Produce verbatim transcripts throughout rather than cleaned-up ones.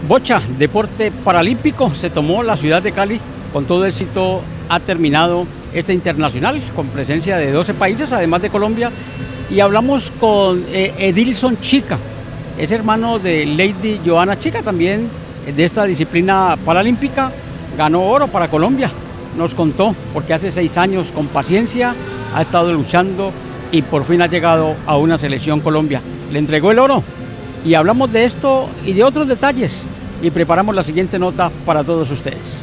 Bocha, deporte paralímpico, se tomó la ciudad de Cali, con todo éxito ha terminado este internacional, con presencia de doce países, además de Colombia, y hablamos con eh, Edilson Chica, es hermano de Lady Johanna Chica, también de esta disciplina paralímpica, ganó oro para Colombia, nos contó, porque hace seis años con paciencia ha estado luchando y por fin ha llegado a una selección Colombia, le entregó el oro. Y hablamos de esto y de otros detalles y preparamos la siguiente nota para todos ustedes.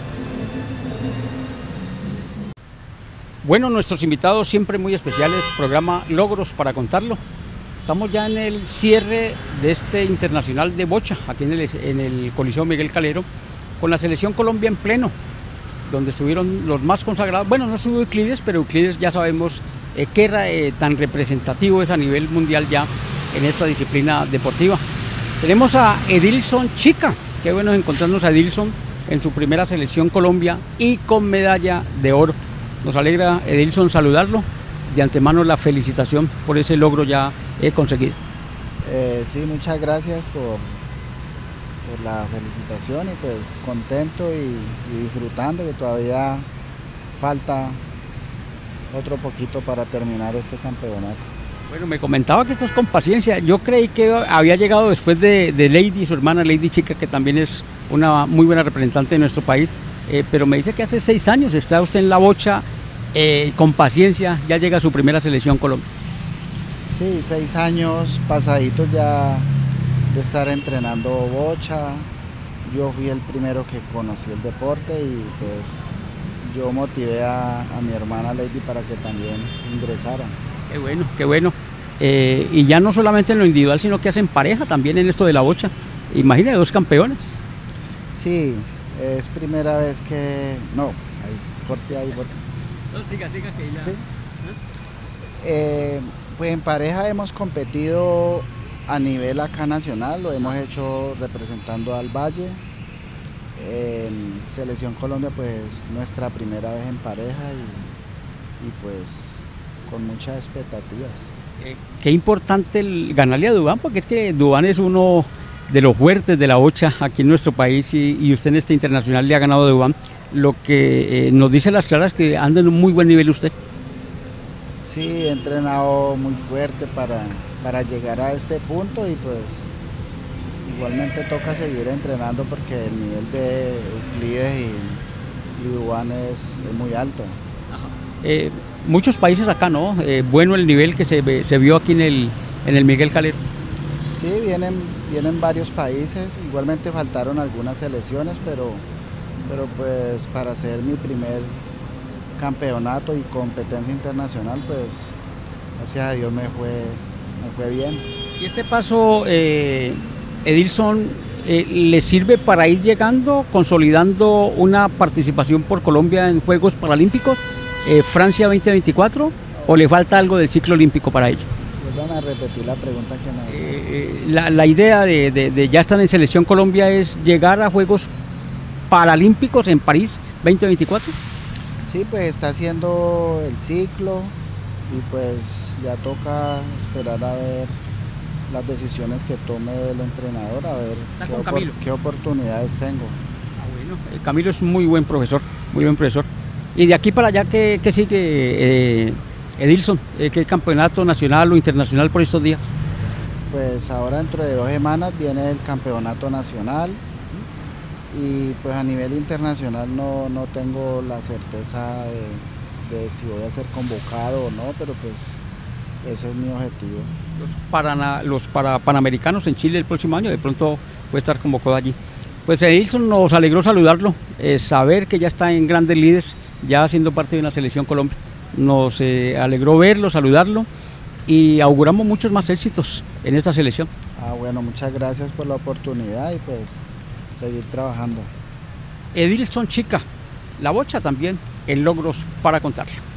Bueno, nuestros invitados siempre muy especiales, programa Logros para contarlo. Estamos ya en el cierre de este internacional de bocha, aquí en el, en el Coliseo Miguel Calero, con la selección Colombia en pleno, donde estuvieron los más consagrados. Bueno, no estuvo Euclides, pero Euclides ya sabemos eh, qué eh, tan representativo es a nivel mundial ya en esta disciplina deportiva. Tenemos a Edilson Chica, qué bueno encontrarnos a Edilson en su primera selección Colombia y con medalla de oro. Nos alegra, Edilson, saludarlo, de antemano la felicitación por ese logro ya he conseguido. Eh, sí, muchas gracias por, por la felicitación y pues contento y, y disfrutando, que todavía falta otro poquito para terminar este campeonato. Bueno, me comentaba que esto es con paciencia. Yo creí que había llegado después de, de Lady, su hermana Lady Chica, que también es una muy buena representante de nuestro país, eh, pero me dice que hace seis años está usted en la bocha, eh, con paciencia, ya llega a su primera selección Colombia. Sí, seis años pasaditos ya de estar entrenando bocha. Yo fui el primero que conocí el deporte y pues yo motivé a, a mi hermana Lady para que también ingresara. Qué bueno, qué bueno. Eh, y ya no solamente en lo individual, sino que hacen pareja también en esto de la bocha. Imagina, dos campeones. Sí, es primera vez que... No, ahí, corte ahí. Corte. No, siga, siga que ya... ¿Sí? Eh, pues en pareja hemos competido a nivel acá nacional, lo hemos hecho representando al Valle. En Selección Colombia, pues nuestra primera vez en pareja y, y pues... con muchas expectativas. Eh, qué importante el ganarle a Dubán, porque es que Dubán es uno de los fuertes de la bocha aquí en nuestro país y, y usted en este internacional le ha ganado a Dubán. Lo que eh, nos dice las claras que anda en un muy buen nivel usted. Sí, he entrenado muy fuerte para, para llegar a este punto y pues igualmente toca seguir entrenando porque el nivel de Euclides y, y Dubán es, es muy alto. Eh, muchos países acá, ¿no? Eh, bueno el nivel que se, se vio aquí en el, en el Miguel Calero. Sí, vienen, vienen varios países, igualmente faltaron algunas selecciones, pero, pero pues para ser mi primer campeonato y competencia internacional, pues gracias a Dios me fue, me fue bien. ¿Y este paso, eh, Edilson, eh, le sirve para ir llegando, consolidando una participación por Colombia en Juegos Paralímpicos? Eh, ¿Francia veinte veinticuatro o le falta algo del ciclo olímpico para ello? Vuelvan a repetir la pregunta que me... Eh, la, la idea de, de, de ya estar en Selección Colombia es llegar a Juegos Paralímpicos en París veinte veinticuatro. Sí, pues está haciendo el ciclo y pues ya toca esperar a ver las decisiones que tome el entrenador, a ver qué, opor qué oportunidades tengo. Ah, bueno. eh, Camilo es un muy buen profesor, muy buen profesor. Y de aquí para allá, ¿qué, qué sigue, eh, Edilson? Eh, ¿Qué campeonato nacional o internacional por estos días? Pues ahora dentro de dos semanas viene el campeonato nacional y pues a nivel internacional no, no tengo la certeza de, de si voy a ser convocado o no, pero pues ese es mi objetivo. Los, para, los para Panamericanos en Chile el próximo año, de pronto puede estar convocado allí. Pues Edilson, nos alegró saludarlo, eh, saber que ya está en grandes lides, ya siendo parte de una selección Colombia. Nos eh, alegró verlo, saludarlo y auguramos muchos más éxitos en esta selección. Ah, bueno, muchas gracias por la oportunidad y pues seguir trabajando. Edilson Chica, la bocha también en Logros para contarlo.